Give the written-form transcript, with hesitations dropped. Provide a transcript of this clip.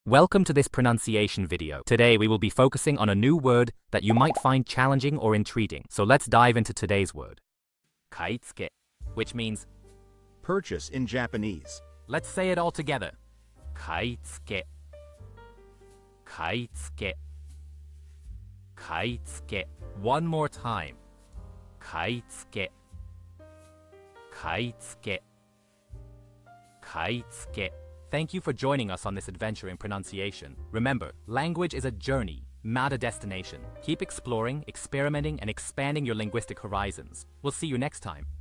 Welcome to this pronunciation video. Today we will be focusing on a new word that you might find challenging or intriguing. So let's dive into today's word. Kaitsuke, which means purchase in Japanese. Let's say it all together. Kaitsuke. Kaitsuke. Kaitsuke. One more time. Kaitsuke. Kaitsuke. Kaitsuke. Thank you for joining us on this adventure in pronunciation. Remember, language is a journey, not a destination. Keep exploring, experimenting, and expanding your linguistic horizons. We'll see you next time.